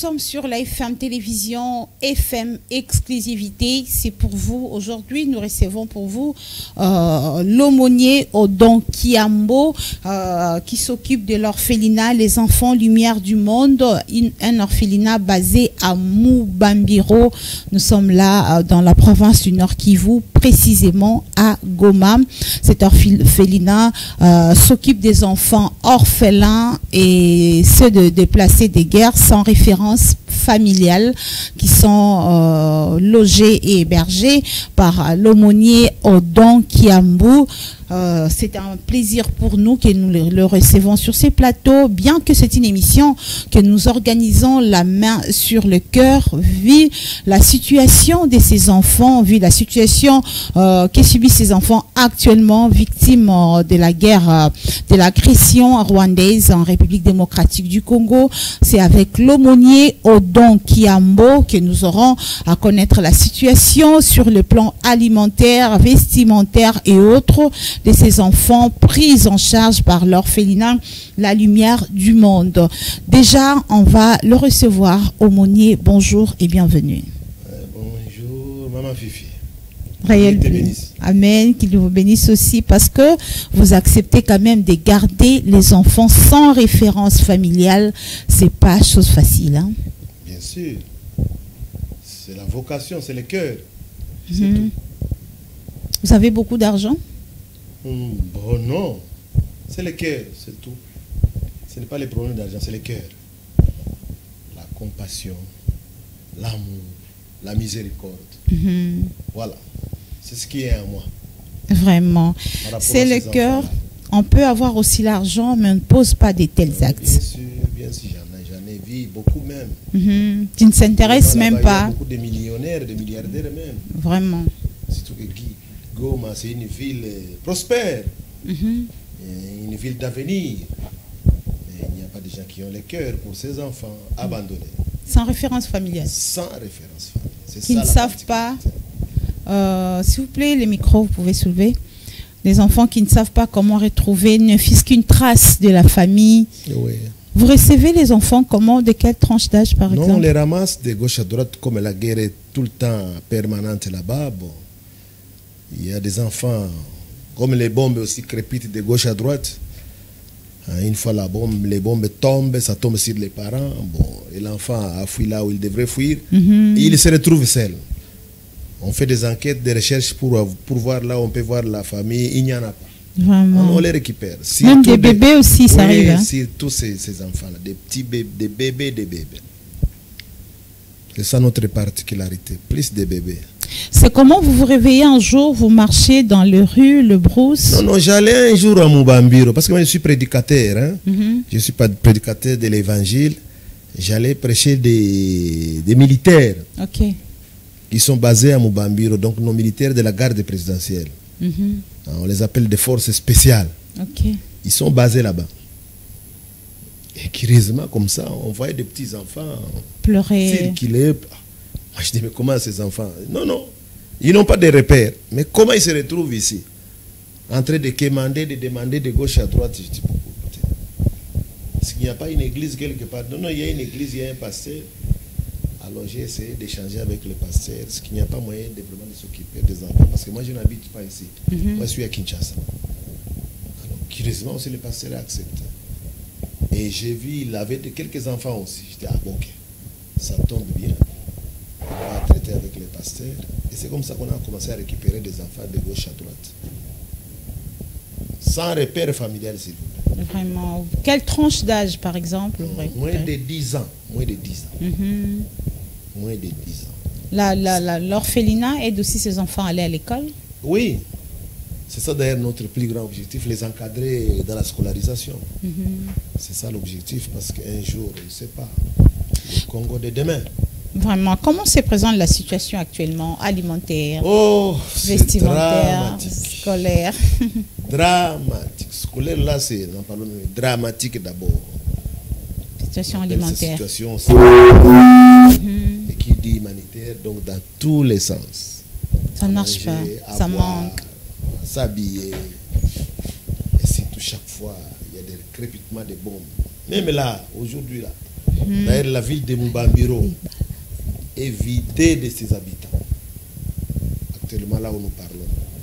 sommes sur la FM Télévision, FM Exclusivité. C'est pour vous. Aujourd'hui, nous recevons pour vous l'aumônier Odon Kiambo qui s'occupe de l'orphelinat Les Enfants Lumière du Monde, un orphelinat basé à Mubambiro. Nous sommes là dans la province du Nord Kivu, précisément à Goma. Cet orphelinat s'occupe des enfants orphelins et ceux de déplacés des guerres sans référence familiale qui sont logés et hébergés par l'aumônier Odon Kiambo. C'est un plaisir pour nous que nous le recevons sur ces plateaux, bien que c'est une émission que nous organisons la main sur le cœur, vu la situation de ces enfants, vu la situation que subissent ces enfants actuellement victimes de la guerre, de l'agression rwandaise en République démocratique du Congo. C'est avec l'aumônier Odon Kiambo que nous aurons à connaître la situation sur le plan alimentaire, vestimentaire et autres de ces enfants pris en charge par l'orphelinat La Lumière du Monde. Déjà, on va le recevoir. Aumônier, bonjour et bienvenue. Bonjour, Maman Fifi. Réel Amen, qu'il vous bénisse aussi, parce que vous acceptez quand même de garder les enfants sans référence familiale. C'est pas chose facile, hein? Bien sûr. C'est la vocation, c'est le cœur. C'est tout. Vous avez beaucoup d'argent? Bon, non. C'est le cœur, c'est tout. Ce n'est pas les problèmes d'argent, c'est le cœur. La compassion, l'amour, la miséricorde. Voilà. C'est ce qui est en moi. Vraiment. C'est le cœur. On peut avoir aussi l'argent, mais on ne pose pas de tels actes. Bien sûr, j'en ai vu beaucoup même. Tu ne s'intéresses même pas. Il y a beaucoup de millionnaires, de milliardaires même. Vraiment. Surtout que Goma, c'est une ville prospère, une ville d'avenir. Mais il n'y a pas de gens qui ont le cœur pour ces enfants abandonnés. Sans référence familiale. Sans référence familiale. Qui ne savent pas. S'il vous plaît, les micros, vous pouvez soulever. Les enfants qui ne savent pas comment retrouver, ne fût-ce qu'une trace de la famille. Oui. Vous recevez les enfants comment? De quelle tranche d'âge, par exemple? Non, on les ramasse de gauche à droite, comme la guerre est tout le temps permanente là-bas. Bon. Il y a des enfants, comme les bombes aussi crépitent de gauche à droite. Une fois les bombes tombent, ça tombe sur les parents. Bon, et l'enfant a fui là où il devrait fuir. Et il se retrouve seul. On fait des enquêtes, des recherches pour voir là où on peut voir la famille. Il n'y en a pas. Vraiment. On les récupère. Même des bébés aussi, ça arrive. Hein? Tous ces enfants-là, des petits bébés, des bébés. C'est ça notre particularité, plus de bébés. C'est comment vous vous réveillez un jour, vous marchez dans les rues, le brousse? Non, j'allais un jour à Mubambiro, parce que moi je suis prédicateur. Hein? Je ne suis pas prédicateur de l'évangile. J'allais prêcher des militaires qui sont basés à Mubambiro, donc nos militaires de la garde présidentielle. On les appelle des forces spéciales. Ils sont basés là-bas. Et curieusement, comme ça, on voyait des petits enfants pleurer. Circuler. Moi, je dis, mais comment ces enfants? Non, non, ils n'ont pas de repères. Mais comment ils se retrouvent ici? En train de demander de gauche à droite. Je dis, est-ce qu'il n'y a pas une église quelque part? Non, non, il y a une église, il y a un pasteur. Alors j'ai essayé d'échanger avec le pasteur. Est-ce qu'il n'y a pas moyen de vraiment de s'occuper des enfants? Parce que moi, je n'habite pas ici. Moi, je suis à Kinshasa. Alors, curieusement aussi, le pasteur a accepté. Et j'ai vu, il avait quelques enfants aussi. Je dis, ah bon, ok, ça tombe bien. On va traiter avec les pasteurs. Et c'est comme ça qu'on a commencé à récupérer des enfants de gauche à droite. Sans repère familial, s'il vous plaît. Vraiment. Quelle tranche d'âge, par exemple? Moins de 10 ans. Moins de 10 ans. Moins de 10 ans. L'orphelinat aide aussi ses enfants à aller à l'école? Oui. C'est ça d'ailleurs notre plus grand objectif, les encadrer dans la scolarisation. C'est ça l'objectif, parce qu'un jour, on ne sait pas, le Congo de demain. Vraiment, comment se présente la situation actuellement, alimentaire, vestimentaire, scolaire? Dramatique. Scolaire, là, c'est dramatique d'abord. Situation alimentaire. Situation et qui dit humanitaire, donc dans tous les sens. Ça ne marche pas, ça manque. S'habiller. Et surtout, chaque fois, il y a des crépitements de bombes. Même là, aujourd'hui, là, D'ailleurs, la ville de Mubambiro est vidée de ses habitants. Actuellement, là où nous parlons.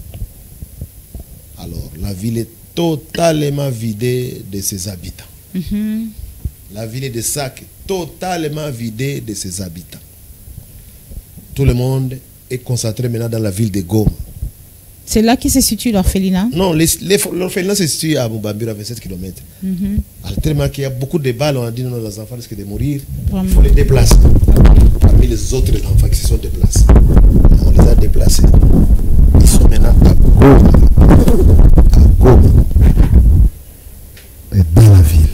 Alors, la ville est totalement vidée de ses habitants. La ville de Sac est totalement vidée de ses habitants. Tout le monde est concentré maintenant dans la ville de Goma. C'est là qui se situe l'orphelinat? Non, l'orphelinat se situe à Mubambiro, à 27 km. Alors, tellement qu'il y a beaucoup de balles, on a dit non, les enfants risquent de mourir. Vraiment. Il faut les déplacer. Parmi les autres enfants qui se sont déplacés, on les a déplacés. Ils sont maintenant à Goma. À Goma. Et dans la ville.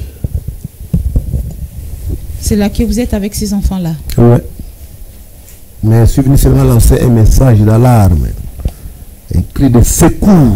C'est là que vous êtes avec ces enfants-là? Oui. Mais je suis venu seulement lancer un message d'alarme. Un cri de secours.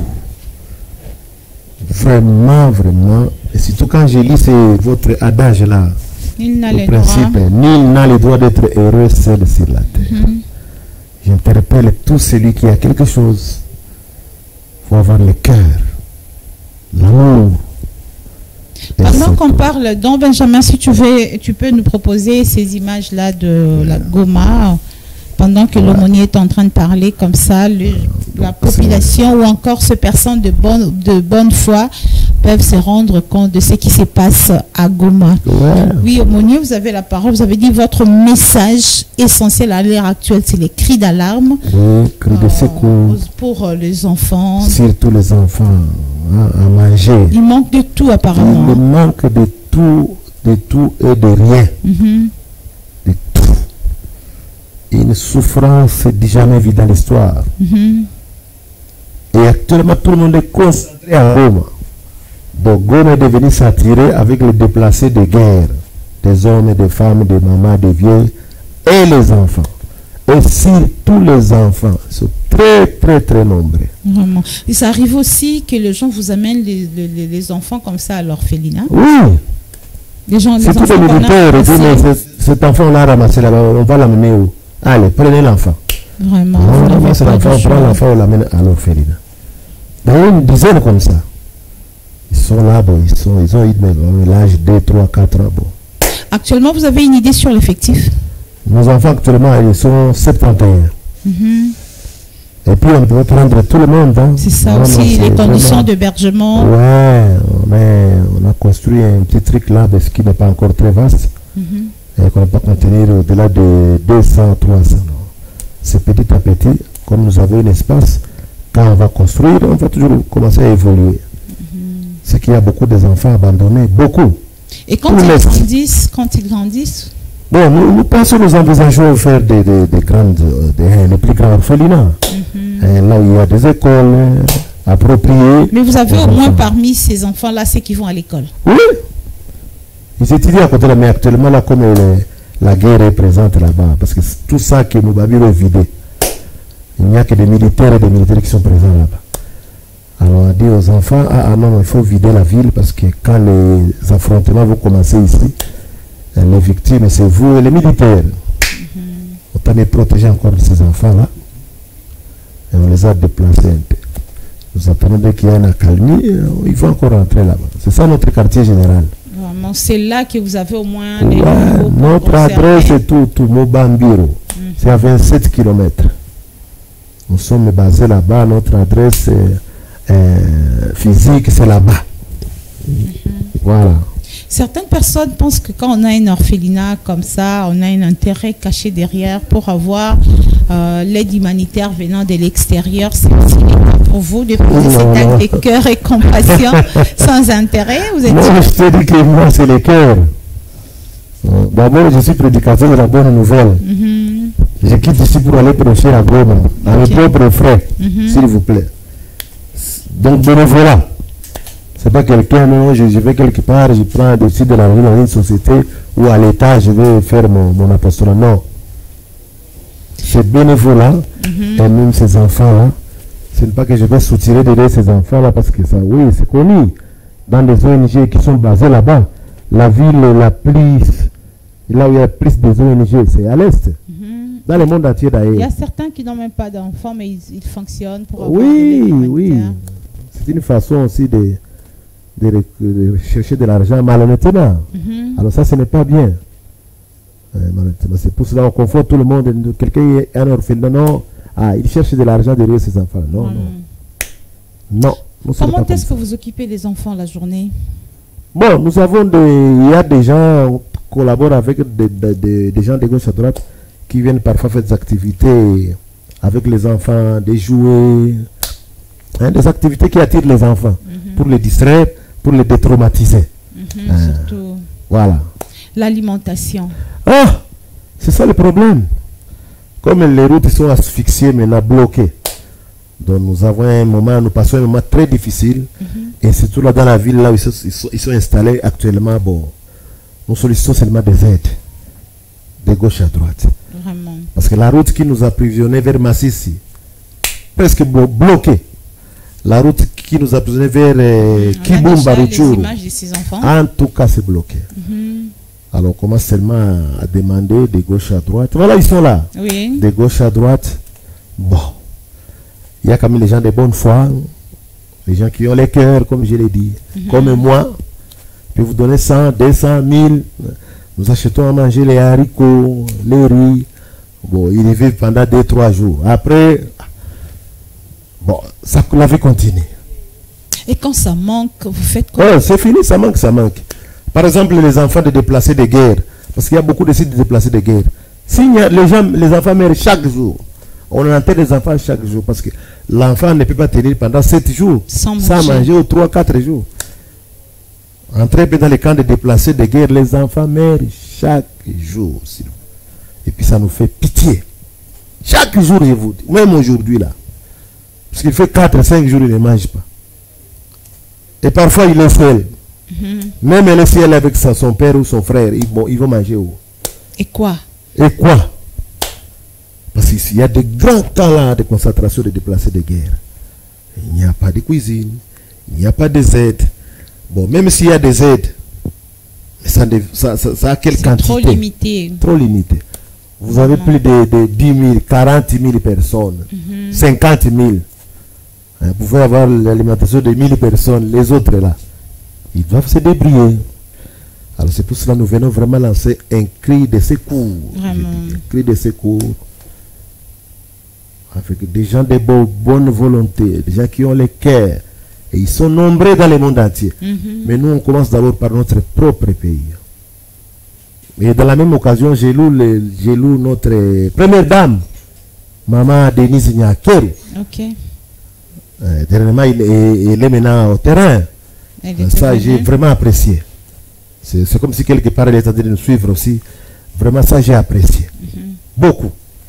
Vraiment, vraiment. Et surtout quand je lis votre adage là. Il n'a le le principe, droit. nul n'a le droit d'être heureux seul sur la terre. J'interpelle tout celui qui a quelque chose. Il faut avoir le cœur, l'amour. Pendant qu'on parle, donc Benjamin, si tu veux, tu peux nous proposer ces images-là de la Goma, pendant que l'aumônier est en train de parler comme ça, la population ou encore ces personnes de bonne foi peuvent se rendre compte de ce qui se passe à Goma. Oui, aumônier, vous avez la parole, vous avez dit votre message essentiel à l'heure actuelle, c'est les cris d'alarme. Oui, cris de secours. Pour les enfants. Surtout les enfants, hein, à manger. Il manque de tout apparemment. Il manque de tout et de rien. De tout. Une souffrance jamais vue dans l'histoire. Et actuellement, tout le monde est concentré à Goma. Donc Goma est devenu saturé avec les déplacés de guerre, des hommes et des femmes, des mamans, des vieux et les enfants. Et surtout les enfants sont très très très nombreux. Vraiment. Et ça arrive aussi que les gens vous amènent les enfants comme ça à l'orphelinat. Oui. Les gens, c'est tout le militaire. Cet enfant on l'a ramassé là-bas, on va l'amener où? Allez, prenez l'enfant. Vraiment. On ramasse l'enfant, on prend l'enfant, on l'amène à l'orphelinat. Il y a une dizaine comme ça. Ils sont là, bon, ils ont l'âge de 3, 4 ans. Bon. Actuellement, vous avez une idée sur l'effectif? Nos enfants actuellement, ils sont 71. Et puis on peut prendre tout le monde. Hein. C'est ça aussi, les conditions d'hébergement. Ouais, on a construit un petit truc là, parce qu'il n'est pas encore très vaste. Et qu'on ne peut pas contenir au-delà de 200, 300. C'est petit à petit, comme nous avons un espace, quand on va construire, on va toujours commencer à évoluer. C'est qu'il y a beaucoup d'enfants abandonnés, beaucoup. Et quand ils grandissent, bon, nous pensons, nous envisageons faire des plus grands orphelinats. Là où il y a des écoles appropriées. Mais vous avez au moins parmi ces enfants-là ceux qui vont à l'école? Oui. Ils étudient à côté là, mais actuellement, là, comme la guerre est présente là-bas, parce que tout ça que Mubambiro est vidé, il n'y a que des militaires et des militaires qui sont présents là-bas. Alors on a dit aux enfants, non, il faut vider la ville parce que quand les affrontements vont commencer ici, les victimes, c'est vous et les militaires. Autant les protéger encore de ces enfants-là. Et on les a déplacés un peu. Nous attendons qu'il y ait une accalmie, ils vont encore rentrer là-bas. C'est ça notre quartier général. Vraiment, c'est là que vous avez au moins notre adresse est tout Mubambiro. C'est à 27 km. Nous sommes basés là-bas, notre adresse physique, c'est là-bas. Voilà. Certaines personnes pensent que quand on a un orphelinat comme ça, on a un intérêt caché derrière pour avoir l'aide humanitaire venant de l'extérieur. C'est aussi le cas pour vous de poser cet acte de cœur et compassion sans intérêt. Vous êtes je te dis que moi, c'est le cœur. D'abord, je suis prédicateur de la bonne nouvelle. Je quitte ici pour aller prêcher à Goma, à mes propres frais, s'il vous plaît. Donc, bénévolat. C'est pas quelqu'un, non, je vais quelque part, je prends des sites de la rue dans une société ou à l'État, je vais faire mon apostolat. Non. C'est bénévolat, et même ces enfants-là, ce n'est pas que je vais soutirer derrière ces enfants-là, parce que ça, oui, c'est connu. Dans les ONG qui sont basées là-bas, la ville la plus, là où il y a plus des ONG, c'est à l'Est. Dans le monde entier d'ailleurs. Il y a certains qui n'ont même pas d'enfants, mais ils fonctionnent pour avoir oui. C'est une façon aussi de chercher de l'argent malhonnêtement. Alors ça, ce n'est pas bien. C'est pour cela qu'on confond tout le monde. Quelqu'un est un orphelin, non. Ah, il cherche de l'argent derrière ses enfants. Non, non. Non. Comment est-ce que vous occupez les enfants la journée? Bon, nous avons il y a des gens, on collabore avec des gens de gauche à droite qui viennent parfois faire des activités avec les enfants, des jouets, hein, des activités qui attirent les enfants pour les distraire, pour les détraumatiser. Surtout. Voilà. L'alimentation. Ah, c'est ça le problème. Comme les routes sont asphyxiées, maintenant bloquées. Donc nous avons un moment, nous passons un moment très difficile. Et surtout là dans la ville, là où ils sont installés actuellement, bon, nous sollicitons seulement des aides. De gauche à droite. Vraiment. Parce que la route qui nous a approvisionnés vers Massissi, presque bloquée. La route qui nous a approvisionnés vers Kibumba, Rutshuru, en tout cas c'est bloqué. Alors on commence seulement à demander de gauche à droite. Voilà, ils sont là. Oui. De gauche à droite. Bon. Il y a quand même les gens de bonne foi, les gens qui ont les cœurs, comme je l'ai dit, comme moi. Je peux vous donner 100, 200, 1000. Nous achetons à manger les haricots, les riz. Bon, ils y vivent pendant 2-3 jours. Après, bon, ça, la vie continue. Et quand ça manque, vous faites quoi? Ouais, c'est fini, ça manque, ça manque. Par exemple, les enfants de déplacés de guerre, parce qu'il y a beaucoup de sites de déplacés de guerre. Si les enfants meurent chaque jour, on enterre les enfants chaque jour, parce que l'enfant ne peut pas tenir pendant 7 jours sans manger ou 3-4 jours. Entrez dans les camps de déplacés de guerre, les enfants meurent chaque jour. Et puis ça nous fait pitié. Chaque jour, je vous dis, même aujourd'hui là. Parce qu'il fait 4-5 jours, il ne mange pas. Et parfois, il est seul. Même elle est seule avec son père ou son frère, ils vont manger où? Et quoi? Et quoi? Parce qu'il y a de grands camps là de concentration de déplacés de guerre. Il n'y a pas de cuisine, il n'y a pas des aides. Bon, même s'il y a des aides, ça a quelle quantité? Trop limité. Trop limité. Vous avez plus de 10 000, 40 000 personnes, 50 000. Vous pouvez avoir l'alimentation de 1000 personnes, les autres là, ils doivent se débrouiller. Alors c'est pour cela que nous venons vraiment lancer un cri de secours. Un cri de secours. Avec des gens de bonne volonté, des gens qui ont le cœur. Et ils sont nombreux dans le monde entier. Mais nous, on commence d'abord par notre propre pays. Et dans la même occasion, j'ai lu notre première dame, Maman Denise Nyakeru. Ok. Dernièrement, il est maintenant au terrain. Ça, j'ai vraiment apprécié. C'est comme si quelque part, elle est en train de nous suivre aussi. Vraiment, ça, j'ai apprécié. Beaucoup.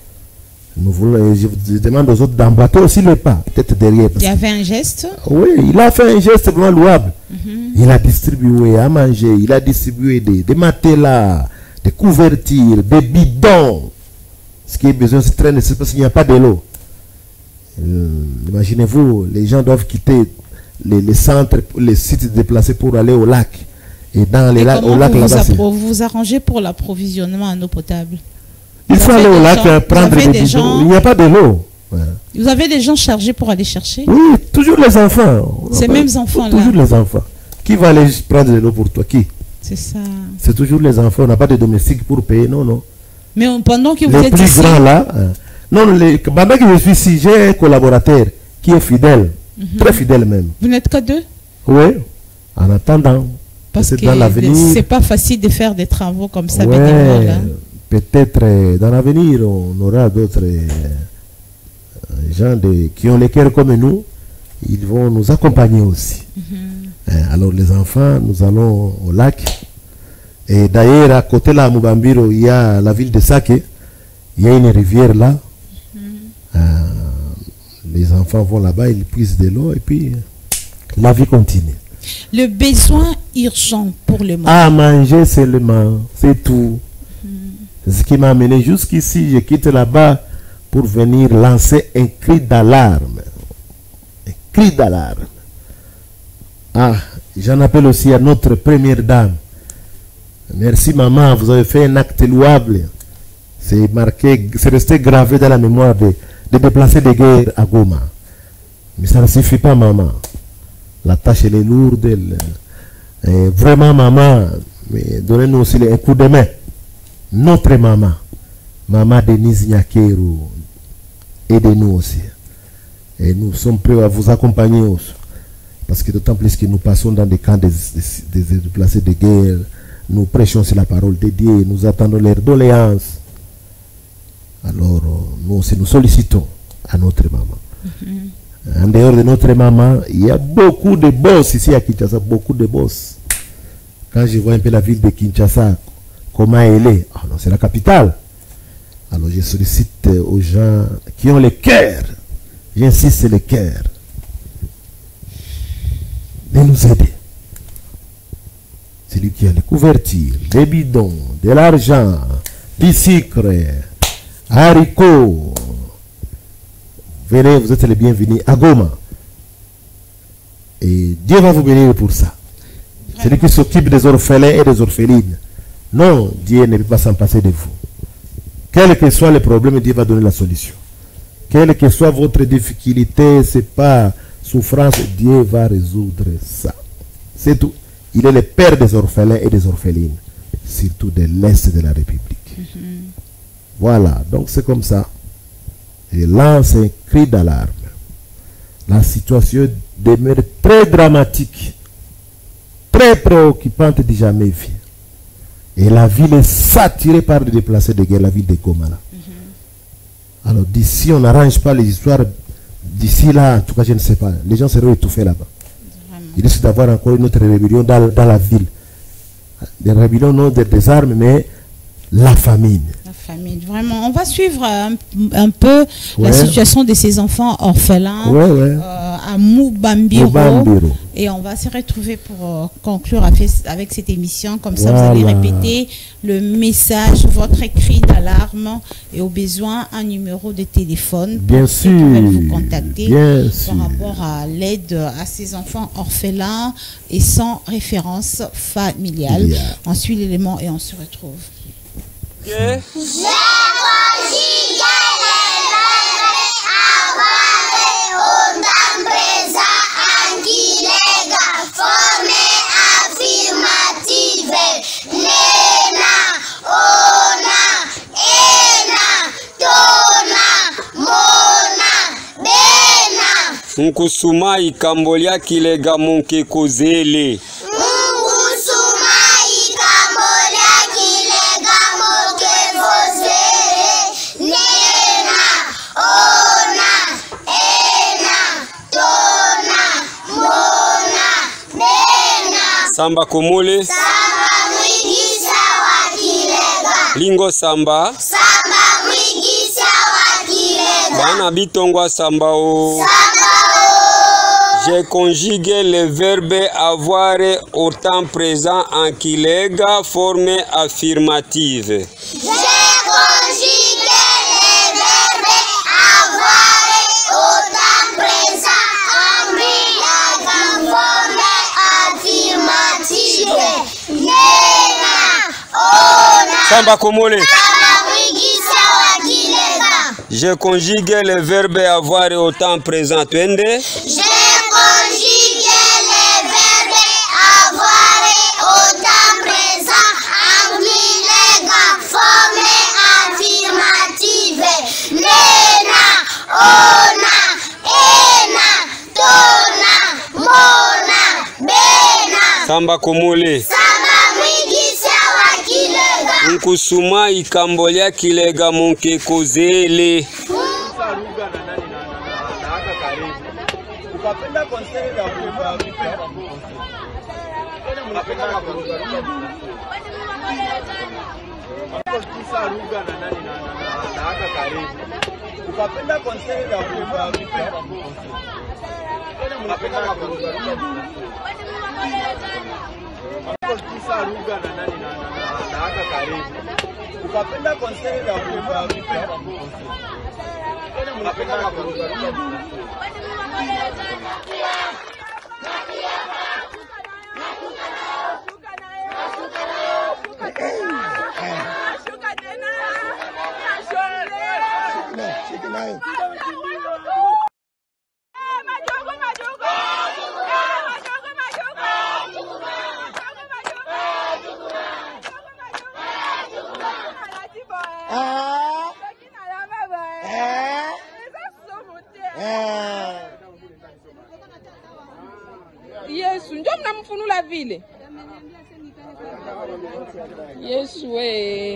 Je demande aux autres d'emboîter aussi le pas, peut-être derrière. Il y avait un geste? Oui, il a fait un geste vraiment louable. Il a distribué à manger, il a distribué des matelas, des couvertures, des bidons. Ce qui est besoin, c'est très nécessaire parce qu'il n'y a pas de l'eau. Imaginez-vous, les gens doivent quitter les centres, les sites déplacés pour aller au lac. Et dans les lacs, au lac là-bas. Vous vous arrangez pour l'approvisionnement en eau potable? Il faut aller au lac prendre des bidons. Il n'y a pas de l'eau. Ouais. Vous avez des gens chargés pour aller chercher? Oui, toujours les enfants. Ces mêmes enfants-là. Toujours les enfants. Qui va aller prendre de l'eau pour toi? Qui? C'est ça. C'est toujours les enfants. On n'a pas de domestique pour payer, non, non. Mais pendant que vous êtes ici... Les plus grands là... Non, pendant que je suis ici, j'ai un collaborateur qui est fidèle. Très fidèle même. Vous n'êtes que 2? Oui. En attendant. Parce que dans l'avenir... c'est pas facile de faire des travaux comme ça. Ouais, peut-être dans l'avenir, on aura d'autres gens qui ont les cœurs comme nous. Ils vont nous accompagner aussi. Alors les enfants, nous allons au lac. Et d'ailleurs, à côté là, à Mubambiro, il y a la ville de Sake. Il y a une rivière là. Les enfants vont là-bas, ils puisent de l'eau et puis la vie continue. Le besoin urgent pour le moment. À manger seulement, c'est tout. C'est ce qui m'a amené jusqu'ici. Je quitte là-bas pour venir lancer un cri d'alarme. Un cri d'alarme. Ah, j'en appelle aussi à notre première dame. Merci maman, vous avez fait un acte louable. C'est marqué, c'est resté gravé dans la mémoire des déplacés de guerre à Goma. Mais ça ne suffit pas maman. La tâche elle est lourde. Vraiment maman, donnez-nous aussi un coup de main. notre maman, maman Denise Nyakeru, aidez-nous aussi. Et nous sommes prêts à vous accompagner aussi. Parce que d'autant plus que nous passons dans des camps des déplacés de guerre, nous prêchons sur la parole de Dieu, nous attendons leurs doléances. Alors, nous aussi, nous sollicitons à notre maman. En dehors de notre maman, il y a beaucoup de boss ici à Kinshasa, beaucoup de boss. Quand je vois un peu la ville de Kinshasa, comment elle est, oh non, c'est la capitale. Alors, je sollicite aux gens qui ont le cœur, j'insiste, c'est le cœur, de nous aider. Celui qui a les couvertures, des bidons, de l'argent, du sucre, haricots. Venez, vous êtes les bienvenus à Goma. Et Dieu va vous bénir pour ça. Celui qui s'occupe des orphelins et des orphelines. Non, Dieu ne peut pas s'en passer de vous. Quel que soit le problème, Dieu va donner la solution. Quelle que soit votre difficulté, c'est pas souffrance, Dieu va résoudre ça. C'est tout. Il est le père des orphelins et des orphelines, surtout de l'Est de la République. Voilà, donc c'est comme ça. Et lance un cri d'alarme. La situation demeure très dramatique, très préoccupante de jamais vue. Et la ville est saturée par des déplacés de guerre, la ville de Goma. Alors d'ici, on n'arrange pas les histoires. D'ici là, en tout cas, je ne sais pas. Les gens seront étouffés là-bas. Il risque d'avoir encore une autre rébellion dans la ville. Des rébellions, non des armes, mais la famine. Famille. Vraiment, on va suivre un peu la situation de ces enfants orphelins à Mubambiro. Et on va se retrouver pour conclure avec cette émission. Comme ça, vous allez répéter le message, votre cri d'alarme et au besoin un numéro de téléphone. Bien sûr. Vous contacter par rapport à l'aide à ces enfants orphelins et sans référence familiale. On suit l'élément et on se retrouve. J'ai conjugué les verbes avoir au temps présent anguillega, formé affirmative, nena, ona, ena, tona, mona, bena. Nkusuma ikambolia kilega monke kozele. Samba komole. Samba mwigisa wa kilega. Lingo samba. Samba mwigisa wa kilega. Bana bitongwa samba o. Samba o. J'ai conjugué le verbe avoir au temps présent en kilega, forme affirmative. J'ai conjugué le verbe avoir au temps présent en kilega, forme affirmative. Nena, ona. Samba komole. Samba mwigisa wa kilega. J'ai conjugué le verbe avoir au temps présent. Twende. J'ai conjugué le verbe avoir au temps présent en kilega, forme affirmative. Nena, ona, ena, tona, mona, bena. Samba komole. Samba mwigisa wa kilega. Nkusuma ikambolia kilega monke kozele. Ukapenda konseri ya kuimba vipi? Unapenda kisa ruga na nani na haka karibu. Ukapenda konseri ya kuimba vipi? Unapenda kisa ruga na nani na haka karibu. Ukapenda konseri ya kuimba vipi? Unapenda Yesu, ndio mnamfunula vile. Yesu we.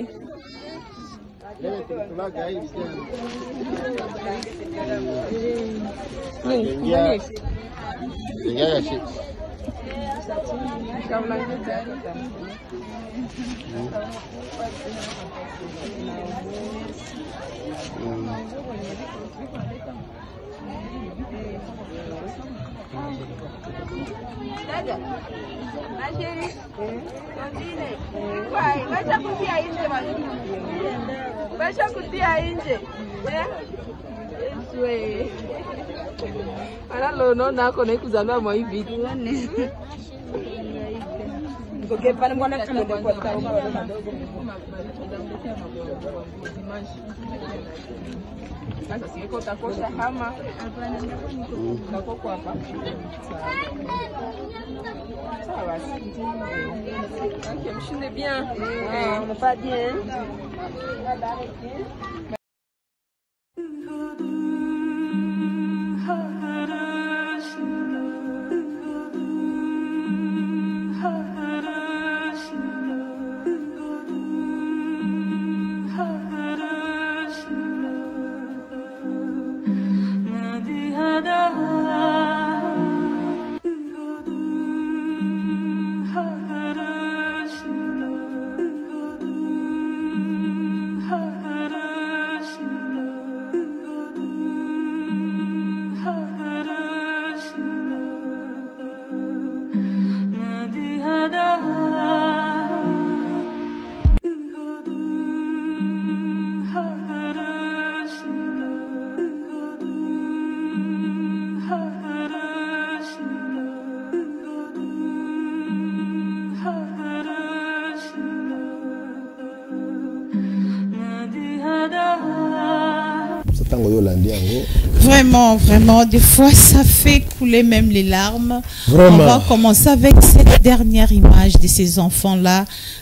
Vraiment, vraiment, des fois ça fait couler même les larmes. Vraiment. On va commencer avec cette dernière image de ces enfants-là.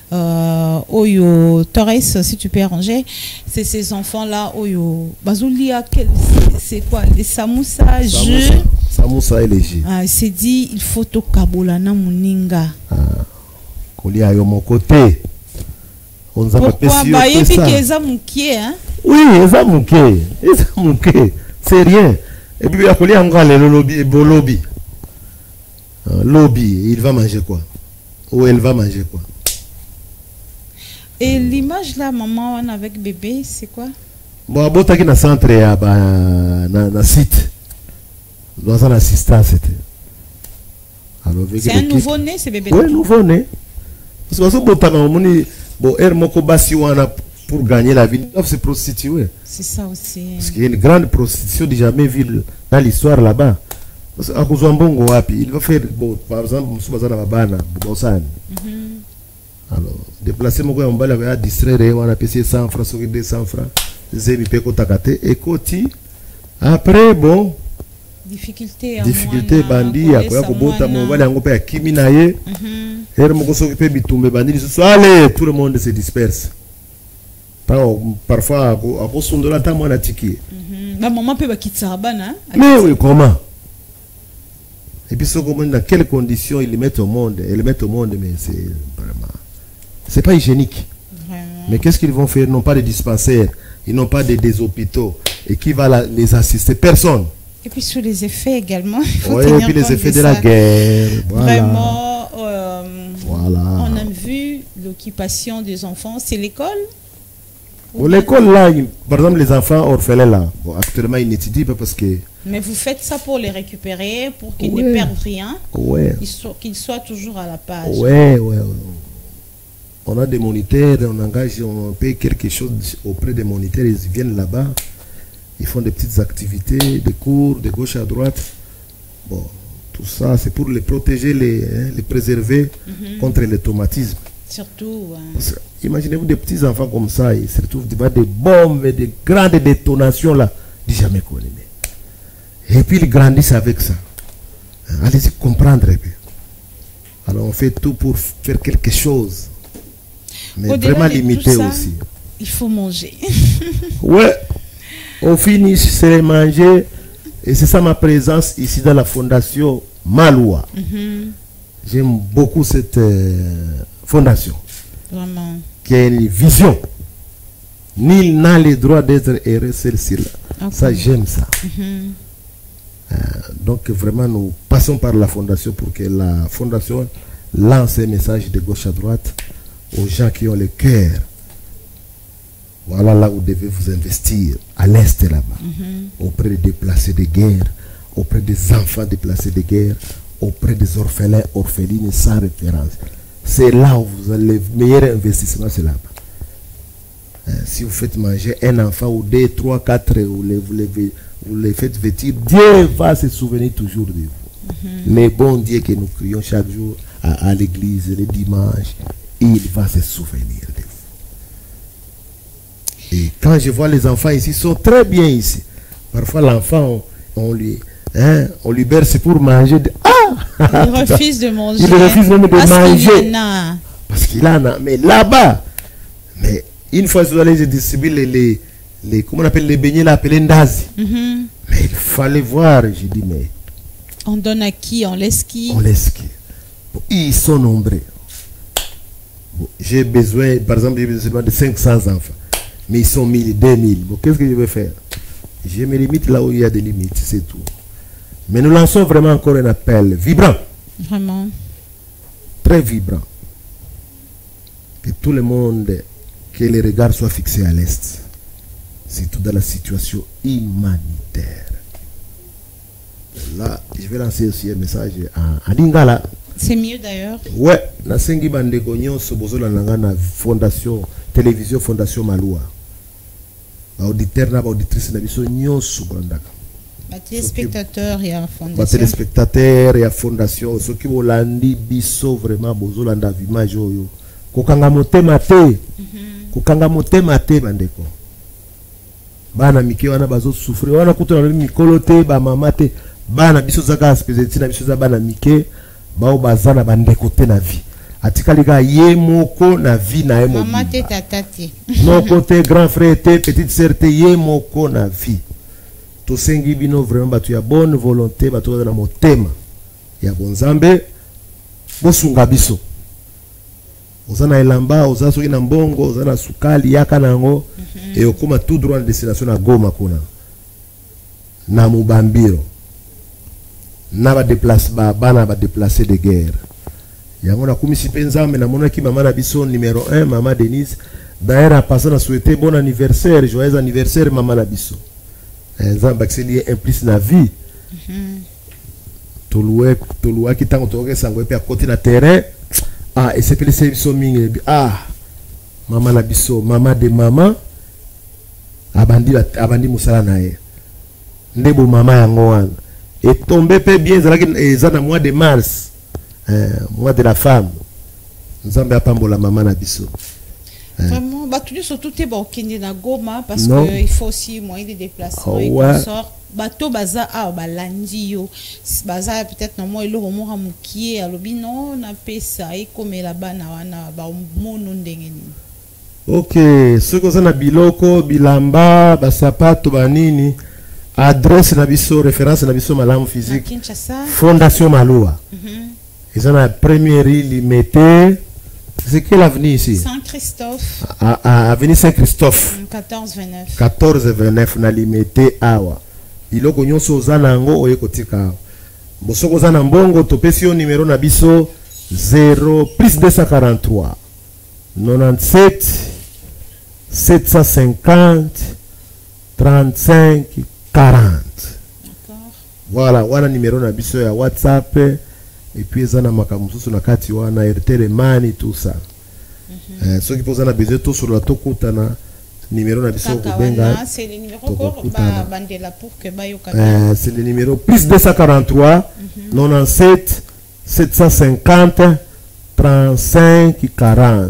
Oyo Torres, si tu peux arranger, c'est ces enfants-là. Oyo Bazulia, c'est quoi? Les Samoussa, Samoussa et les J. Il s'est dit, il faut au Kabolana Muninga. Kolia yo mon côté. On nous a pas Pourquoi? ça. Oui, c'est rien. Et puis, il y a le lobby. Lobby, il va manger quoi? Ou elle va manger quoi? Et l'image là, maman avec bébé, c'est quoi? Bon, à qui na centre na site. Dans un assistant, c'était. C'est un nouveau-né, ce bébé? Oui, nouveau-né. Parce que pour gagner la vie, ils doivent se prostituer. C'est ça aussi. Parce qu'il y a une grande prostitution déjà jamais vue dans l'histoire là-bas. Parce qu'à cause il va faire, bon, par exemple, alors, déplacer mon gars, on va distraire, on a payé 100 francs, 200 francs, et côté. Après, bon, difficulté bandit, après, allez, tout le monde se disperse. Parfois, à cause de la table, on a tiqué. Maman peut quitter ça, mais oui, comment? Et puis, dans quelles conditions ils les mettent au monde? Ils les mettent au monde, mais c'est vraiment. C'est pas hygiénique. Vraiment. Mais qu'est-ce qu'ils vont faire? Ils n'ont pas de dispensaires, ils n'ont pas des hôpitaux. Et qui va les assister? Personne. Et puis, sous les effets également. Oui, et puis les effets de la guerre. Voilà. Vraiment, voilà. On a vu l'occupation des enfants. C'est l'école? L'école là, par exemple, les enfants orphelins là, bon, actuellement ils n'étudient pas parce que. Mais vous faites ça pour les récupérer, pour qu'ils ne perdent rien, qu'ils soient toujours à la page. Ouais. On a des moniteurs, on engage, on paye quelque chose auprès des moniteurs, ils viennent là-bas, ils font des petites activités, des cours de gauche à droite. Bon, tout ça, c'est pour les protéger, les préserver contre le traumatisme. Surtout. Imaginez-vous des petits enfants comme ça, ils se retrouvent devant des bombes, des grandes détonations là, jamais connu. Et puis ils grandissent avec ça. Allez-y comprendre un peu. Alors on fait tout pour faire quelque chose. Mais vraiment limité ça, aussi. Il faut manger. Ouais. On finit, c'est manger. Et c'est ça ma présence ici dans la fondation Maloua. J'aime beaucoup cette fondation. Vraiment. Qui a une vision. Nul n'a le droit d'être erré, celle-ci-là. Ça, j'aime ça. Donc vraiment, nous passons par la fondation pour que la fondation lance un message de gauche à droite aux gens qui ont le cœur. Voilà là où vous devez vous investir, à l'est là-bas, auprès des déplacés de guerre, auprès des enfants déplacés de guerre, auprès des orphelins, orphelines sans référence. C'est là où vous avez le meilleur investissement, c'est là-bas. Si vous faites manger un enfant ou 2, 3, 4, vous les faites vêtir, Dieu va se souvenir toujours de vous. Les bons dieux que nous crions chaque jour à l'église, les dimanches, il va se souvenir de vous. Et quand je vois les enfants ici, ils sont très bien ici. Parfois l'enfant, on lui berce pour manger. Il refuse de manger. Il refuse même de manger. Parce qu'il en a. Mais là-bas, mais une fois vous allez distribuer les comment on appelle les beignets là, appelés ndazi. Mais il fallait voir, j'ai dit, mais on donne à qui? On laisse qui? On laisse qui? Bon, ils sont nombreux. Bon, j'ai besoin, par exemple, j'ai besoin de 500 enfants. Mais ils sont 1000, 2000. Bon, qu'est-ce que je vais faire? Je me limite là où il y a des limites, c'est tout. Mais nous lançons vraiment encore un appel vibrant. Vraiment. Très vibrant. Que tout le monde, que les regards soient fixés à l'Est. Surtout dans la situation humanitaire. Là, je vais lancer aussi un message à Lingala. C'est mieux d'ailleurs. Ouais, na sengi bandeko nyonso bozola nanga na fondation télévision fondation Maloua. Ba auditeur na ba auditrice na biso nyonso bandaka. Ba téléspectateur ya fondation. Ba téléspectateur ya fondation soki bolandi biso vraiment bozolanda image oyo. Kokanga motema te. Kokanga motema te bandeko. Bana mike wana bazo souffrir wana kuto na mikolo te ba mama te. Bana biso zaka spécialité na biso za bana mike. Bao bazana bandeko te na vie. Atikaliga ye moko na vie na ye moko. Maman te tata te. Non côté grand frère te petite sœur te ye moko na vie. To sengi bino vraiment batu ya bonne volonté batu na motema. Ya bonzambe bosunga biso. Ozana elamba oza soki na mbongo ozana sukali yaka nango et okoma tout droit de destination na Goma kuna. Na Mubambiro. Na ba déplace bana ba déplacer de guerre. Yango na kumisi penzambe na mona ki mama na biso numéro 1 maman Denise d'ailleurs a passé na souhaiter bon anniversaire, joyeux anniversaire maman na biso. Nzamba qui implice na vie. Toluwa ki tango toke sango pe à côté na terrain. Et c'est que les services mingi maman na biso, maman de maman abandi musala na ye. Ndebo mama yango wana. Et tombé peu bien, ça dans mois de mars, mois de la femme. Nous avons pas la maman na biso. Vraiment, bateau surtout t'es bon kende na Goma parce que il faut aussi moyen de déplacement et consort. Bateau baza balandi yo, baza peut-être non moi le romo ramukie alobi non na pesa et comme là-bas na wana ba mono ndenge ni. Ok, ce que ça na biloko bilamba basapato banini. Adresse na biso, référence na biso malamu physique. Fondation Maloua. Ils ont la première limité. C'est quelle avenue ici? Saint-Christophe. Avenue Saint-Christophe. 14-29. 14-29 na limité awa. Biloko nyonso ozanango oyekotika. Bosoko zana mbongo topesi yo numéro na biso 0 plus 243 97 750 35 40. Voilà, wana numéro na biso ya WhatsApp et puis ça na makamususu na kati wana RTL Money tout ça. Ceux qui posent na besoin tout sur la tokuta na numéro na biso ko benga. C'est le numéro pour bandela pour que bayo c'est le numéro plus 243 97 750 35 40.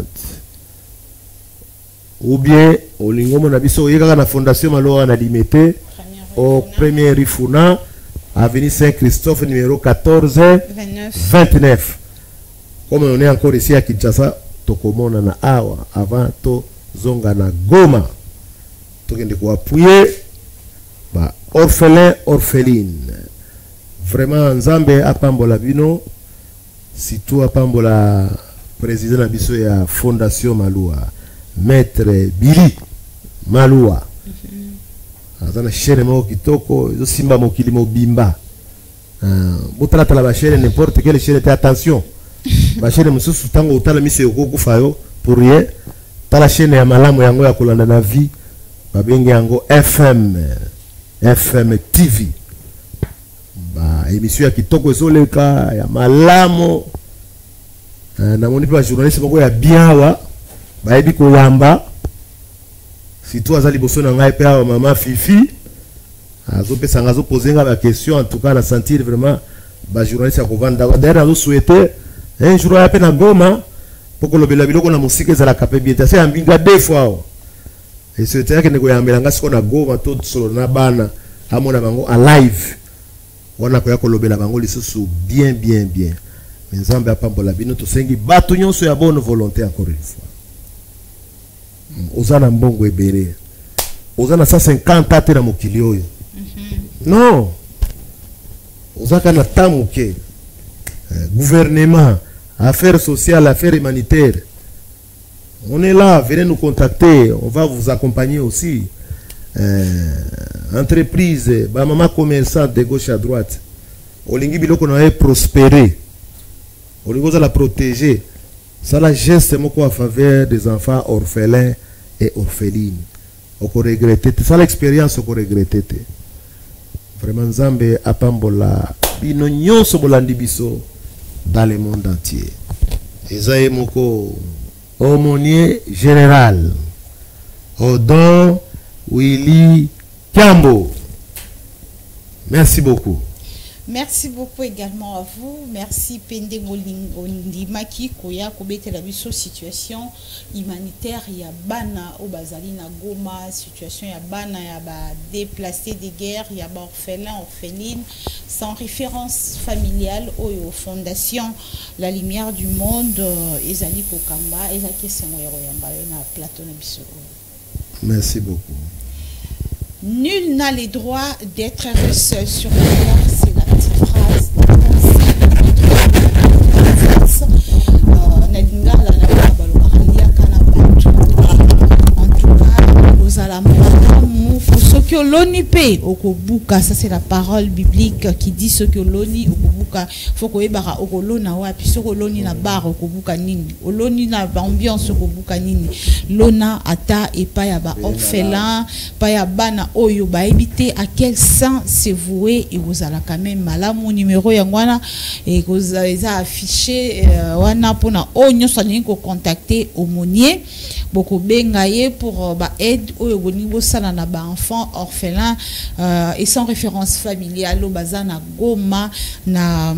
Ou bien au lingomo na biso yeka na fondation Maloua na limité au premier Rifuna avenue Saint-Christophe numéro 14 29. Comme on est encore ici à Kinshasa tokomona na awa avant to zonga na Goma tokende ko appuyer ba orphelins, orphelines. Vraiment, Nzambe apambola bino, surtout apambola président Nabiso ya Fondation Maloua, Maître Billy Maloua. Azana chaîne mo kitoko, zo simba mokili mo bimba. Botala tala ba chaîne n'importe quelle chaîne, attention. Ba chaîne mususu tango utala mise yoko fayo pour rien. Tala chaîne ya malamu yango ya kolanda na vie, ba bengi yango FM TV. Ba émission ya kitoko ezoleka ya malamu. Na moni pa journaliste moko ya bien wa ba ebi ko yamba. Si toi azali boso na ngai pe maman Fifi azo pesa ngazo poser nga ba question, en tout cas na sentir vraiment ba journaliste ya kovanda. D'ailleurs azo souhaiter un jour ya pe na Goma poko lobela biloko na musique ezala kapé bien c'est ambinga deux fois. Et c'est que nego yambela nga siko na Goma to solo na bana amona bango en live. Wana ko ya ko lobela bango lisusu bien. Nzambe apambola bino to sengi bato nyonso ya bonne volonté encore une fois. Ozana mbongo ebere. Ozana 150 ate na mokili oyo. Non. Ozaka na tamuke. Gouvernement, affaires sociales, affaires humanitaires. On est là, venez nous contacter, on va vous accompagner aussi. Entreprise, maman commerçante de gauche à droite. Olingi biloko na prospérer. Olingi la protéger. Ça la geste moko en faveur des enfants orphelins et orphelines. Oko regretter, ça l'expérience oko regretter. Vraiment Nzambe apambola bino nyonso bolandi biso dans le monde entier. Ezaye moko aumônier général Odon Willy Kambo. Merci beaucoup. Merci beaucoup également à vous. Merci Pende Ondimaki Koya Kobete la biso situation humanitaire ya bana au bazali na Goma, situation ya bana ya ba déplacés de guerre, ya ba orphelins, orphelines sans référence familiale au fondation La Lumière du Monde ezali kokamba ezaki sengoyero yamba na plateau na biso. Merci beaucoup. Nul n'a le droit d'être seul sur la terre, c'est la petite phrase en tout cas, nous allons ce que l'oni paie au Kobuka, ça c'est la parole biblique qui dit ce que l'oni au Kobuka, faut que ebara au kolona wa puis ce que l'oni na bar au Kobuka nini, au l'oni na ambiance au Kobuka nini, lona ata et pas ya ba orphelin, pas ya bana oyo ba éviter à quel sens c'est voué et vous allez quand même malamu numéro yangwana et vous avez affiché wana pona onyo sani ko contacter aumônier boko bengaye pour ba aide oyo bonibo sala na ba enfants orphelins et sans référence familiale au bazana Goma na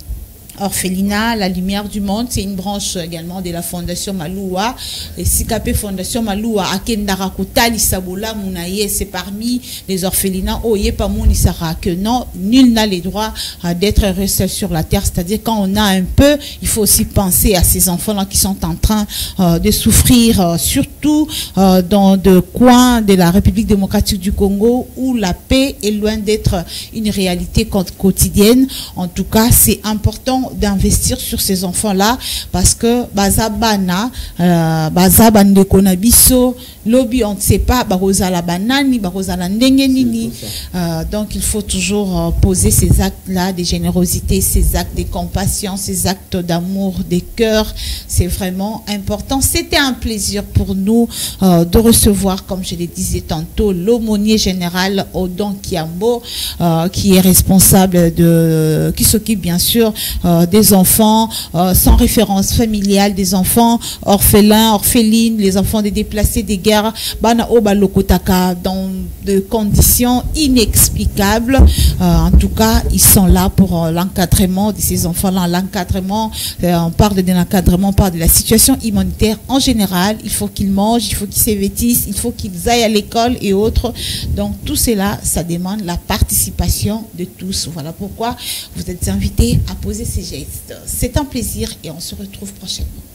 orphelinat, La Lumière du Monde, c'est une branche également de la Fondation Maloua. Et SICAP Fondation Maloua, Akendara Kotali Saboula Mounaye, c'est parmi les orphelinats, Oye Pamouni Sara, que non, nul n'a le droit d'être resté sur la terre. C'est-à-dire, quand on a un peu, il faut aussi penser à ces enfants-là qui sont en train de souffrir, surtout dans des coins de la République démocratique du Congo, où la paix est loin d'être une réalité quotidienne. En tout cas, c'est important d'investir sur ces enfants-là parce que bazabana bazabande konabiso lobby on ne sait pas barozala banani barozala ndenge nini donc il faut toujours poser ces actes-là de générosité, ces actes de compassion, ces actes d'amour des cœurs, c'est vraiment important. C'était un plaisir pour nous de recevoir, comme je le disais tantôt, l'aumônier général Odon Kiambo qui est responsable qui s'occupe bien sûr des enfants sans référence familiale, des enfants orphelins, orphelines, les enfants des déplacés des guerres, bana oba lokotaka dans des conditions inexplicables. En tout cas, ils sont là pour l'encadrement de ces enfants-là. L'encadrement, on parle de l'encadrement, on parle de la situation humanitaire en général. Il faut qu'ils mangent, il faut qu'ils se vêtissent, il faut qu'ils aillent à l'école et autres. Donc tout cela, ça demande la participation de tous. Voilà pourquoi vous êtes invités à poser ces gestes. C'est un plaisir et on se retrouve prochainement.